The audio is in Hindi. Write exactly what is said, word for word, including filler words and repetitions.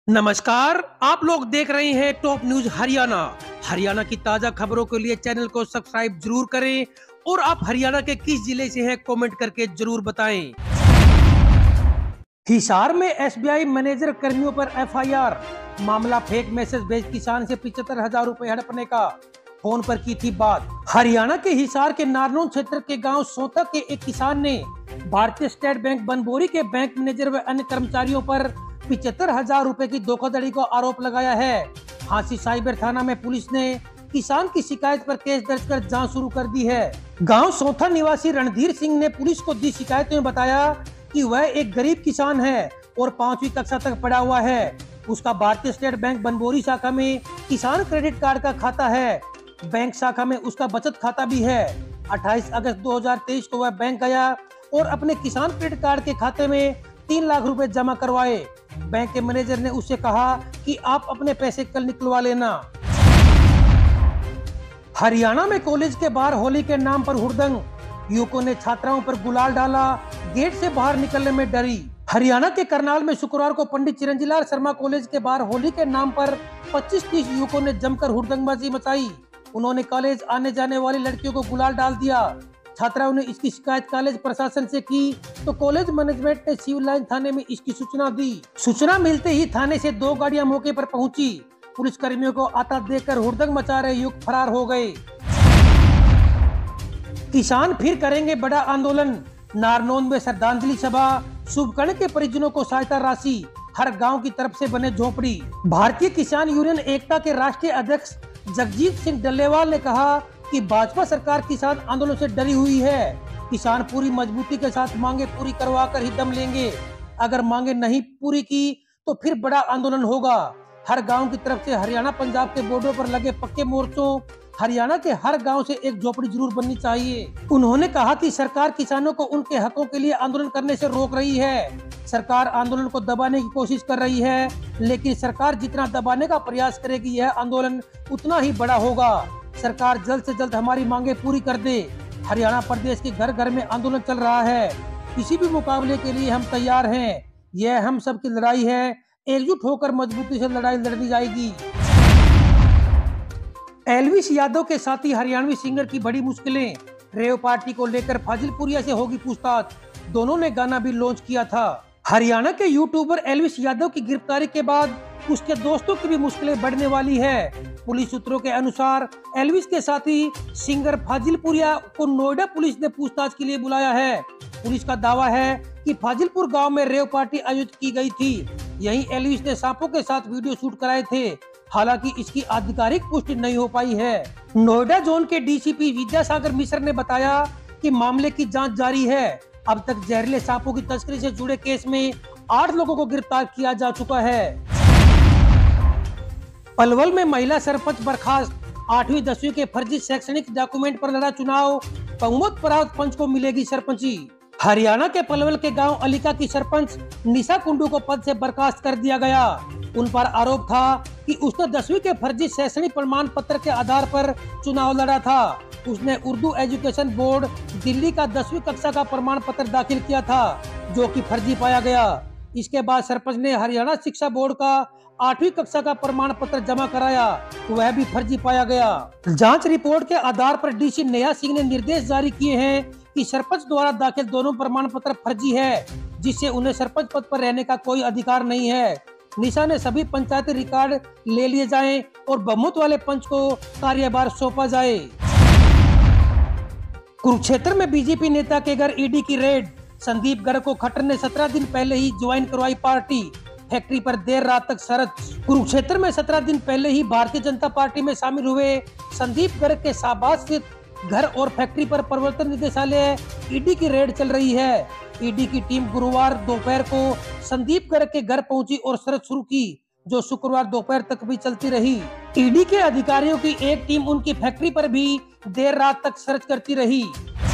नमस्कार, आप लोग देख रहे हैं टॉप न्यूज हरियाणा। हरियाणा की ताजा खबरों के लिए चैनल को सब्सक्राइब जरूर करें और आप हरियाणा के किस जिले से हैं कमेंट करके जरूर बताएं। हिसार में एसबीआई मैनेजर कर्मियों पर एफआईआर। मामला फेक मैसेज भेज किसान से पिछहत्तर हजार रुपए हड़पने का, फोन पर की थी बात। हरियाणा के हिसार के नारनौल क्षेत्र के गांव सोता के एक किसान ने भारतीय स्टेट बैंक बनबोरी के बैंक मैनेजर व अन्य कर्मचारियों पर पिछहत्तर हजार रूपए की धोखाधड़ी को आरोप लगाया है। हांसी साइबर थाना में पुलिस ने किसान की शिकायत पर केस दर्ज कर जांच शुरू कर दी है। गांव सोथा निवासी रणधीर सिंह ने पुलिस को दी शिकायत में बताया कि वह एक गरीब किसान है और पांचवी कक्षा तक पढ़ा हुआ है। उसका भारतीय स्टेट बैंक बनबोरी शाखा में किसान क्रेडिट कार्ड का खाता है। बैंक शाखा में उसका बचत खाता भी है। अट्ठाईस अगस्त दो हजार तेईस को वह बैंक गया और अपने किसान क्रेडिट कार्ड के खाते में तीन लाख रुपए जमा करवाए। बैंक के मैनेजर ने उससे कहा कि आप अपने पैसे कल निकलवा लेना। हरियाणा में कॉलेज के बाहर होली के नाम पर हुड़दंग। युवकों ने छात्राओं पर गुलाल डाला, गेट से बाहर निकलने में डरी। हरियाणा के करनाल में शुक्रवार को पंडित चिरंजीलाल शर्मा कॉलेज के बाहर होली के नाम पर पच्चीस तीस युवकों ने जमकर हुड़दंगबाजी मचाई। उन्होंने कॉलेज आने जाने वाली लड़कियों को गुलाल डाल दिया। छात्राओं ने इसकी शिकायत कॉलेज प्रशासन से की तो कॉलेज मैनेजमेंट ने सिविल लाइन थाने में इसकी सूचना दी। सूचना मिलते ही थाने से दो गाड़ियां मौके पर पहुंची। पुलिस कर्मियों को आता देखकर हुड़दंग मचा रहे युवक फरार हो गए। किसान फिर करेंगे बड़ा आंदोलन। नारनौल में श्रद्धांजलि सभा, शुभकर्ण के परिजनों को सहायता राशि, हर गाँव की तरफ से बने झोपड़ी। भारतीय किसान यूनियन एकता के राष्ट्रीय अध्यक्ष जगजीत सिंह डल्लेवाल ने कहा कि भाजपा सरकार किसान आंदोलन से डरी हुई है। किसान पूरी मजबूती के साथ मांगे पूरी करवा कर ही दम लेंगे। अगर मांगे नहीं पूरी की तो फिर बड़ा आंदोलन होगा। हर गांव की तरफ से हरियाणा पंजाब के बॉर्डर पर लगे पक्के मोर्चों हरियाणा के हर गांव से एक झोपड़ी जरूर बननी चाहिए। उन्होंने कहा कि सरकार किसानों को उनके हकों के लिए आंदोलन करने से रोक रही है। सरकार आंदोलन को दबाने की कोशिश कर रही है, लेकिन सरकार जितना दबाने का प्रयास करेगी यह आंदोलन उतना ही बड़ा होगा। सरकार जल्द से जल्द हमारी मांगे पूरी कर दे। हरियाणा प्रदेश के घर घर में आंदोलन चल रहा है। किसी भी मुकाबले के लिए हम तैयार हैं। यह हम सब की लड़ाई है। एकजुट होकर मजबूती से लड़ाई लड़नी जाएगी। एल्विस यादव के साथी हरियाणवी सिंगर की बड़ी मुश्किलें। रेव पार्टी को लेकर फाजिलपुरिया से होगी पूछताछ। दोनों ने गाना भी लॉन्च किया था। हरियाणा के यूट्यूबर एल्विस यादव की गिरफ्तारी के बाद उसके दोस्तों की भी मुश्किलें बढ़ने वाली है। पुलिस सूत्रों के अनुसार एल्विस के साथी सिंगर फाजिलपुरिया को नोएडा पुलिस ने पूछताछ के लिए बुलाया है। पुलिस का दावा है कि फाजिलपुर गांव में रेव पार्टी आयोजित की गई थी। यहीं एल्विस ने सांपों के साथ वीडियो शूट कराए थे। हालांकि इसकी आधिकारिक पुष्टि नहीं हो पाई है। नोएडा जोन के डीसीपी विद्यासागर मिश्र ने बताया कि मामले की जांच जारी है। अब तक जहरीले सांपों की तस्करी से जुड़े केस में आठ लोगों को गिरफ्तार किया जा चुका है। पलवल में महिला सरपंच बर्खास्त। आठवीं दसवीं के फर्जी शैक्षणिक डॉक्यूमेंट पर लड़ा चुनाव, बहुमत प्राप्त पंच को मिलेगी सरपंची। हरियाणा के पलवल के गांव अलिका की सरपंच निशा कुंडू को पद से बर्खास्त कर दिया गया। उन पर आरोप था कि उसने दसवीं के फर्जी शैक्षणिक प्रमाण पत्र के आधार पर चुनाव लड़ा था। उसने उर्दू एजुकेशन बोर्ड दिल्ली का दसवीं कक्षा का प्रमाण पत्र दाखिल किया था, जो कि फर्जी पाया गया। इसके बाद सरपंच ने हरियाणा शिक्षा बोर्ड का आठवीं कक्षा का प्रमाण पत्र जमा कराया, वह भी फर्जी पाया गया। जांच रिपोर्ट के आधार पर डीसी नेहा सिंह ने निर्देश जारी किए हैं कि सरपंच द्वारा दाखिल दोनों प्रमाण पत्र फर्जी है, जिससे उन्हें सरपंच पद पर रहने का कोई अधिकार नहीं है। निशा ने सभी पंचायती रिकॉर्ड ले लिए जाएं और बहुमत वाले पंच को कार्यभार सौंपा जाए। कुरुक्षेत्र में बीजेपी नेता के घर ईडी की रेड। संदीप गर्ग को खट्टर ने सत्रह दिन पहले ही ज्वाइन करवाई पार्टी। फैक्ट्री पर देर रात तक शरत। कुरुक्षेत्र में सत्रह दिन पहले ही भारतीय जनता पार्टी में शामिल हुए संदीप गर्ग के शाहबाद स्थित घर और फैक्ट्री पर प्रवर्तन निदेशालय ईडी की रेड चल रही है। ईडी की टीम गुरुवार दोपहर को संदीप गर्ग के घर पहुंची और शरत शुरू की, जो शुक्रवार दोपहर तक भी चलती रही। ईडी के अधिकारियों की एक टीम उनकी फैक्ट्री पर भी देर रात तक सर्च करती रही।